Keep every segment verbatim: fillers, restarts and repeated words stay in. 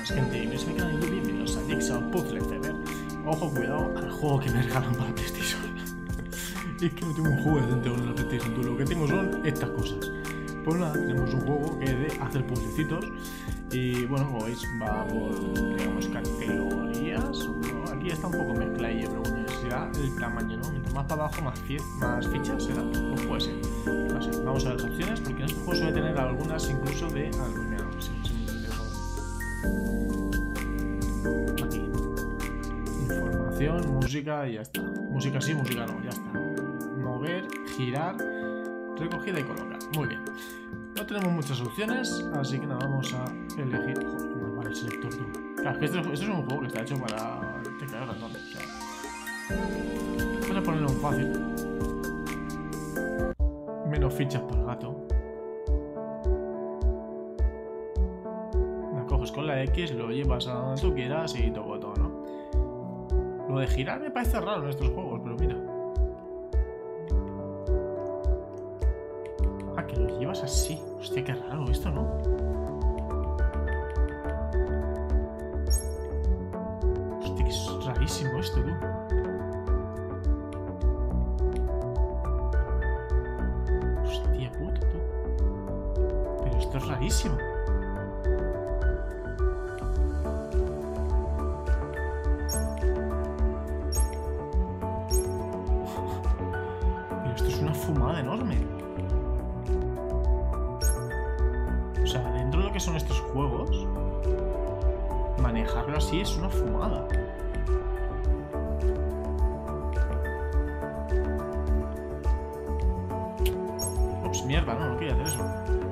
gente, y me se me quedan YouTube, bienvenidos a Jigsaw Puzzle F M. Ojo, cuidado al juego que me regalan para PlayStation. Es que no tengo un juego decente con la PlayStation, tú, lo que tengo son estas cosas. Pues nada, tenemos un juego que es de hacer puzzlecitos. Y bueno, como veis, va por, digamos, categorías. Aquí está un poco mezcladillo, pero bueno, será el tamaño, ¿no? Mientras más para abajo, más, más fichas será. O puede ser. No sé, vamos a ver las opciones, porque en este juego suele tener algunas incluso de algo. Mira, no sé, no sé, aquí. Información, música y ya está. Música sí, música no, ya está. Mover, girar, recogida y colocar. Muy bien. No tenemos muchas opciones, así que nada, vamos a elegir. Joder, para el selector tú. Claro, es que esto, esto es un juego que está hecho para teclado y ratón. O sea, vamos a ponerlo en fácil. Menos fichas para el gato. La coges con la X, lo llevas a donde tú quieras y todo, todo, ¿no? Lo de girar me parece raro en estos juegos, pero mira. Ah, que lo llevas así. Hostia, qué raro esto, ¿no? Hostia, que es rarísimo esto, tú. Hostia puta, tú. Pero esto es rarísimo. Pero esto es una fumada enorme. O sea, dentro de lo que son estos juegos, manejarlo así es una fumada. Ups, mierda, no, no quería hacer eso.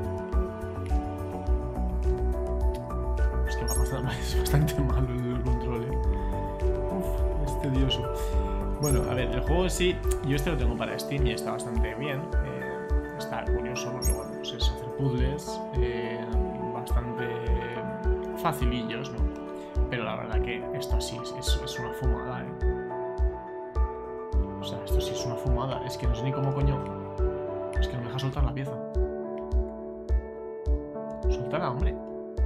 Es que va bastante, es bastante malo el control, eh. Uf, es tedioso. Bueno, a ver, el juego en sí, yo este lo tengo para Steam y está bastante bien. Eh, está curioso porque, bueno, pues es hacer puzzles eh, bastante facilillos, ¿no? Pero la verdad que esto sí es, es, es una fumada, ¿eh? O sea, esto sí es una fumada. Es que no sé ni cómo coño. Es que no me deja soltar la pieza. Suéltala, hombre.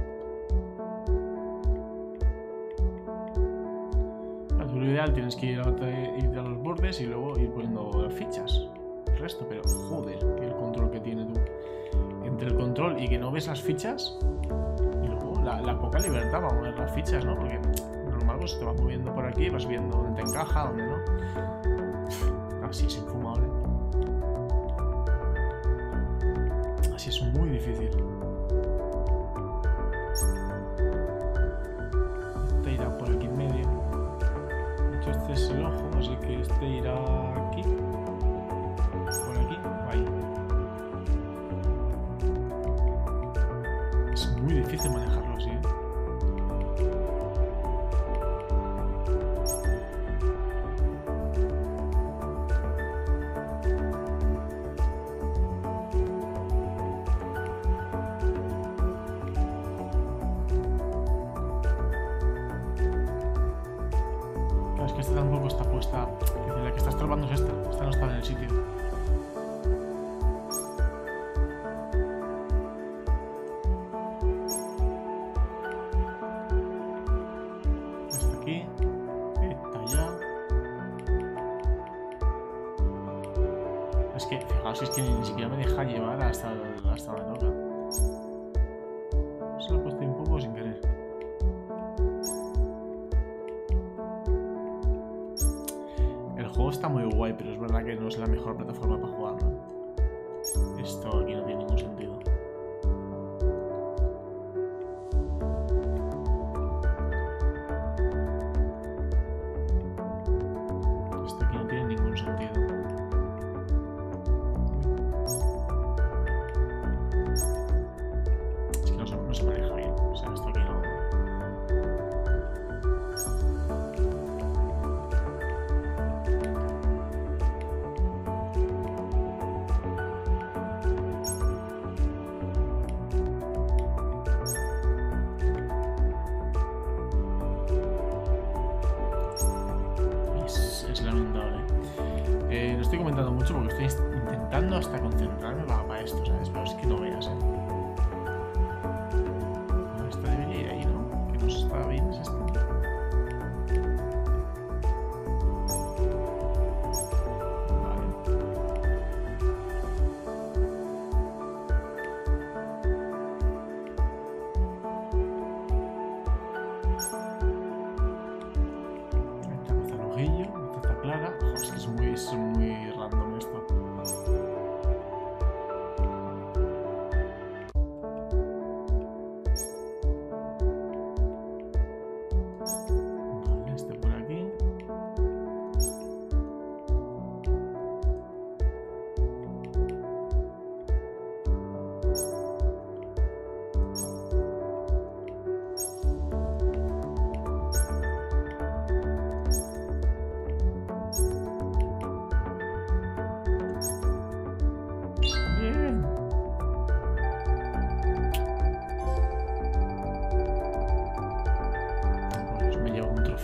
Claro, lo ideal tienes que ir a, ir a los bordes y luego ir poniendo fichas. El resto, pero joder, el control que tiene tú. Entre el control y que no ves las fichas y luego la, la poca libertad para mover las fichas, ¿no? Porque normal pues te vas moviendo por aquí, vas viendo dónde te encaja, dónde no. Así es infumable. Así es muy difícil. Este irá por aquí en medio. De hecho este es el ojo, así que este irá aquí. Por aquí, ahí. Muy difícil manejarlo así, ¿eh? Claro, es que esta tampoco está puesta. La que está estorbando es esta. Esta no está en el sitio. Es que, fijaos, es que ni siquiera me deja llevar hasta, hasta donde toca. Se lo he puesto un poco sin querer. El juego está muy guay, pero es verdad que no es la mejor plataforma para jugarlo. Esto aquí no tiene ningún sentido. Esto aquí no tiene ningún sentido. No se maneja bien, o sea, esto aquí no. Es, es lamentable. Eh, no estoy comentando mucho porque estoy intentando hasta concentrarme para, para esto, ¿sabes? Pero es que no veas, ¿eh? Esto debería ir ahí, ¿no? Que nos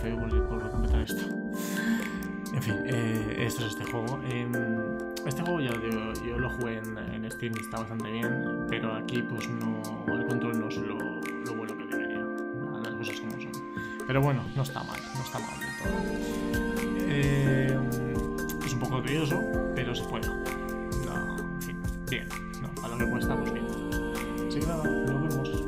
feo por, por completar esto. En fin, eh, esto es este juego. Eh, este juego ya lo digo, yo lo jugué en, en Steam y está bastante bien, pero aquí pues no, el control no es lo, lo bueno que debería, las cosas como son. Pero bueno, no está mal, no está mal del todo. Eh, es un poco odioso, pero se puede. No, en fin, bien, no, a lo que cuesta, pues bien. Así que nada, nos vemos.